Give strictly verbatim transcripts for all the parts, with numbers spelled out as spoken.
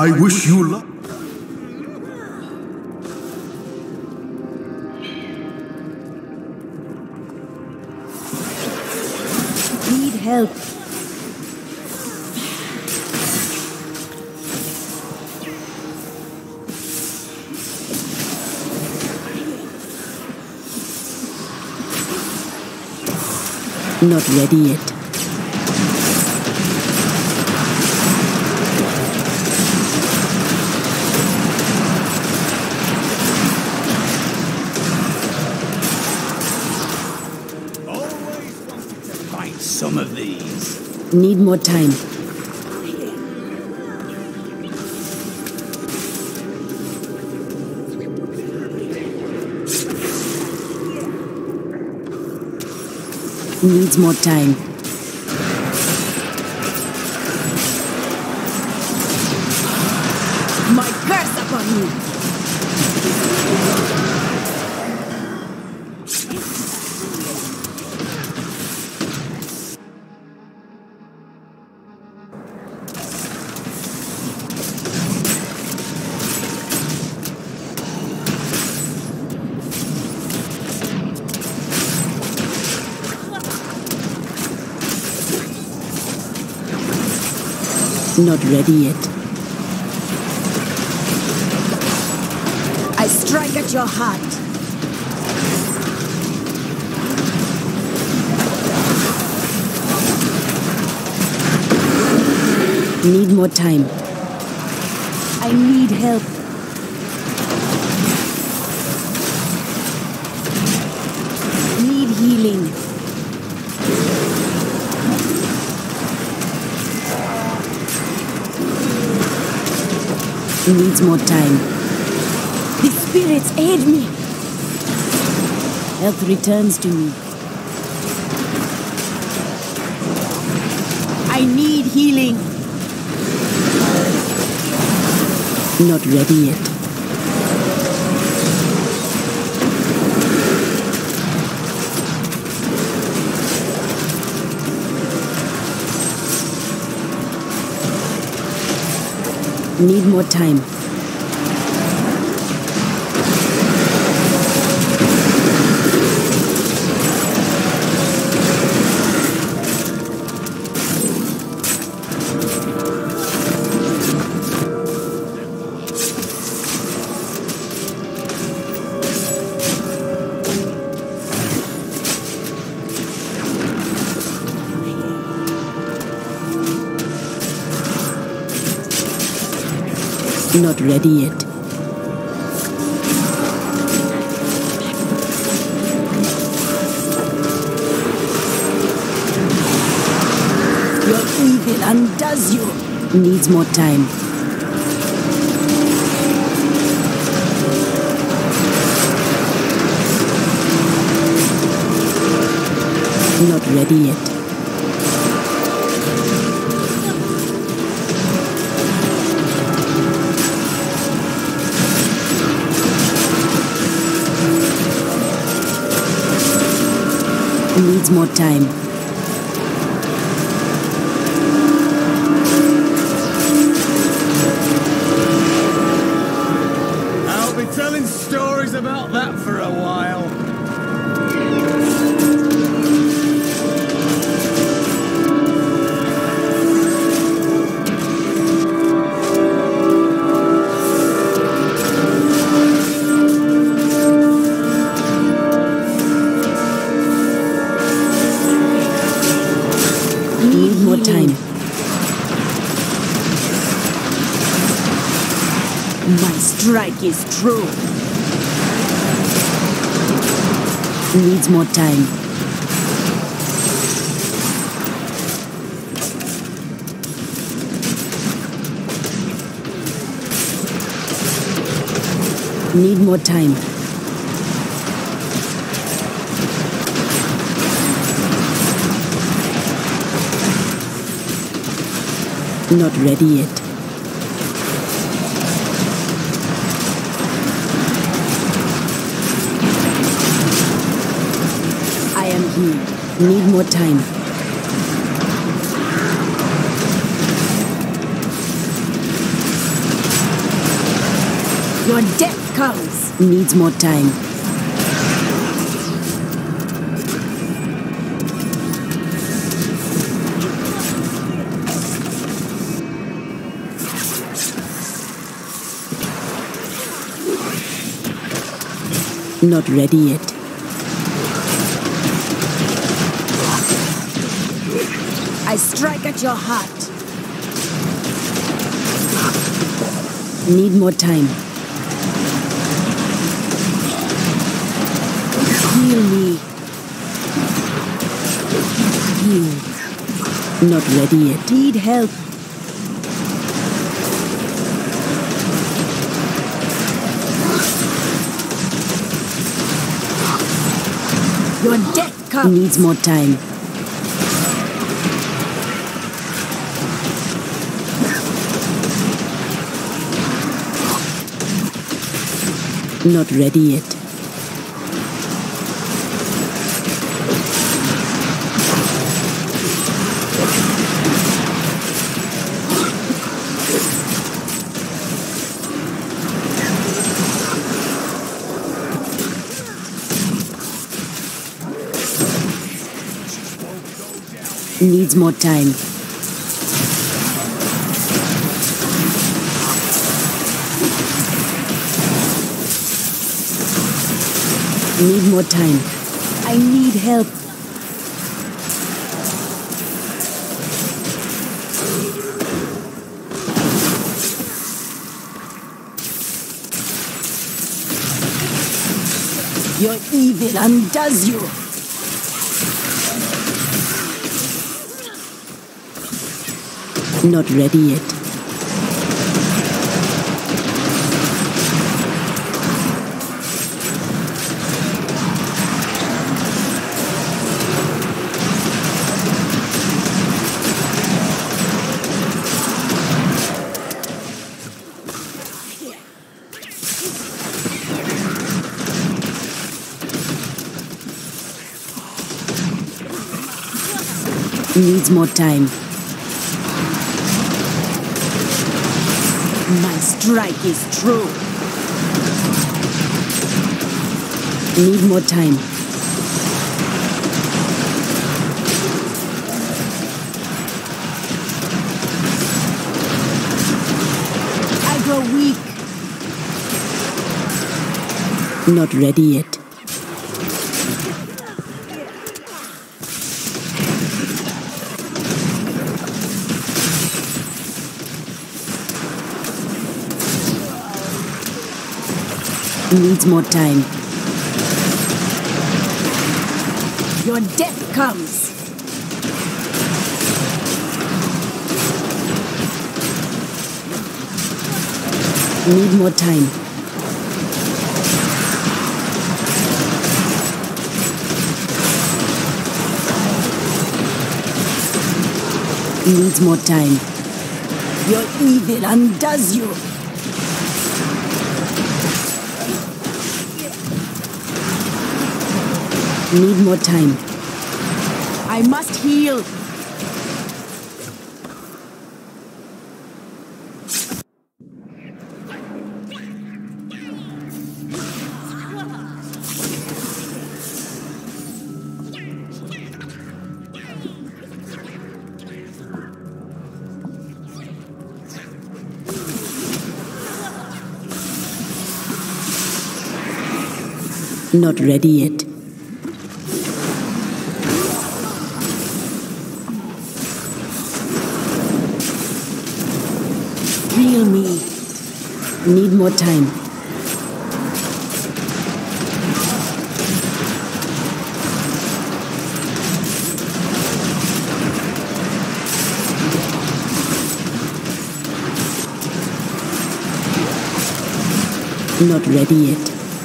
I wish you luck. Need help. Not ready yet. Always wanted to fight some of these. Need more time. Needs more time. My curse upon you! Not ready yet. I strike at your heart. Need more time. I need help. Need healing. Needs more time. The spirits aid me. Health returns to me. I need healing. Not ready yet. Need more time. Not ready yet. Your evil undoes you. Needs more time. Not ready yet. Needs more time. I'll be telling stories about that for a while. More time. My strike is true. Needs more time. Need more time. Not ready yet. I am here. Need more time. Your death comes. Needs more time. Not ready yet. I strike at your heart. Need more time. Heal me. Heal. Not ready yet. Need help. Your death comes. Needs more time. Not ready yet. Needs more time. Need more time. I need help. Your evil undoes you. Not ready yet. Needs more time. My strike is true. Need more time. I grow weak. Not ready yet. Needs more time. Your death comes. Need more time. Needs more time. Your evil undoes you. Need more time. I must heal. Not ready yet. Heal me. Need more time. Not ready yet.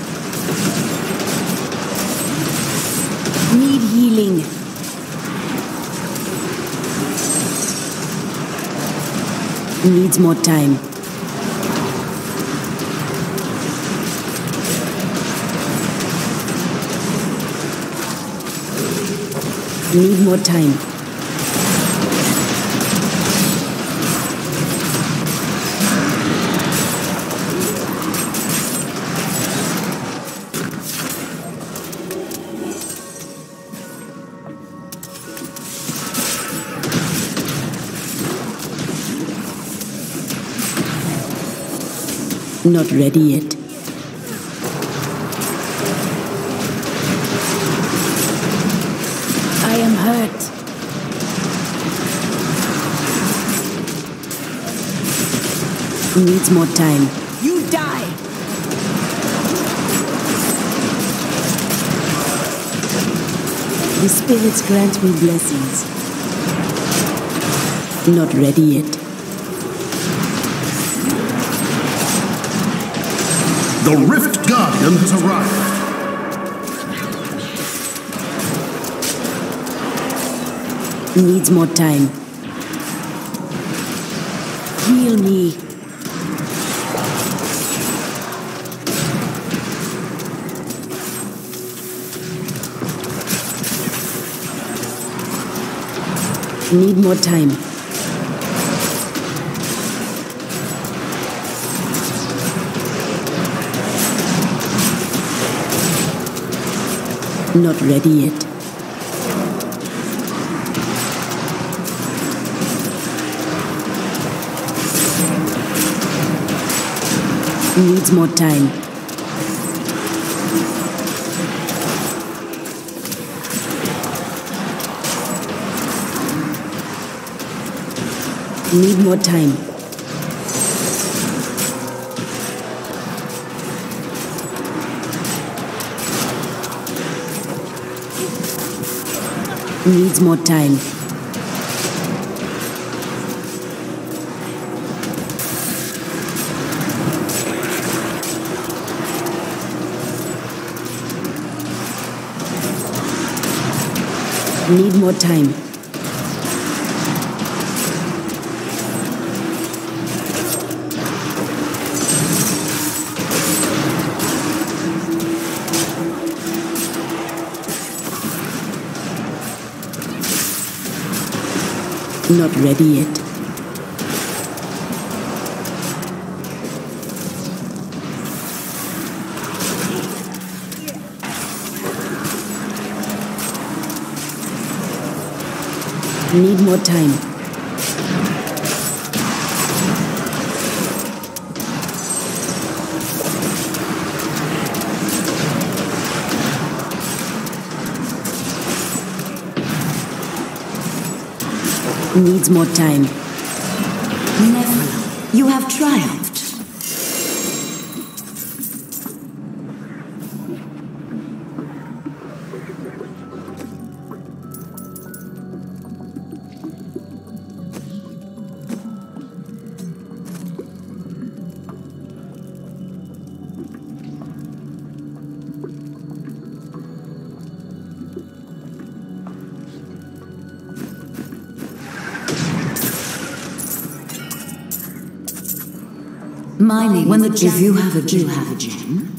Need healing. Needs more time. Need more time. Not ready yet. I am hurt. Needs more time. You die! The spirits grant me blessings. Not ready yet. The Rift Guardian has arrived. Needs more time. Heal me. Need more time. Not ready yet. Needs more time. Need more time. Needs more time. Need more time. Not ready yet. Need more time. Needs more time. Nephila, you have triumphed. Mining when the if you have a gem, you have a gem.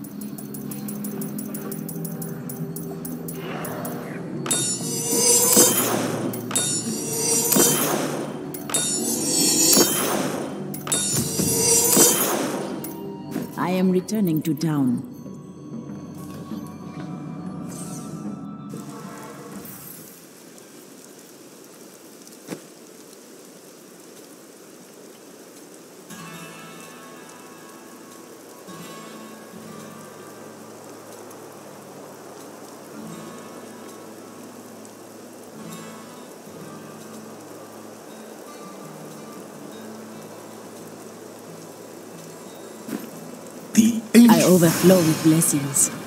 I am returning to town. I overflow with blessings.